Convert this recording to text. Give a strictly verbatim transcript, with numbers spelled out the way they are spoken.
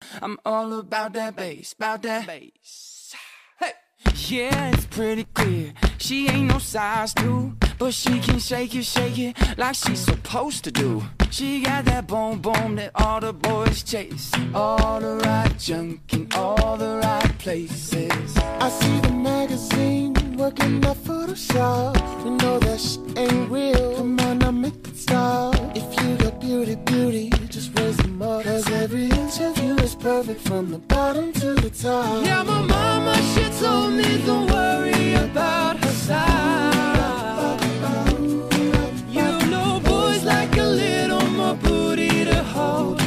I'm all about that bass, about that bass. Hey, yeah, it's pretty clear. She ain't no size two, but she can shake it, shake it like she's supposed to do. She got that boom boom that all the boys chase. All the right junk in all the right places. I see the magazine working that Photoshop. We know that shit ain't real. Come on, now make it stop. If you got beauty, beauty, just raise them up. Cause every inch of you is perfect from the bottom to the top. Yeah, my mama, she told me don't worry about her size. You know boys like a little more booty to hold.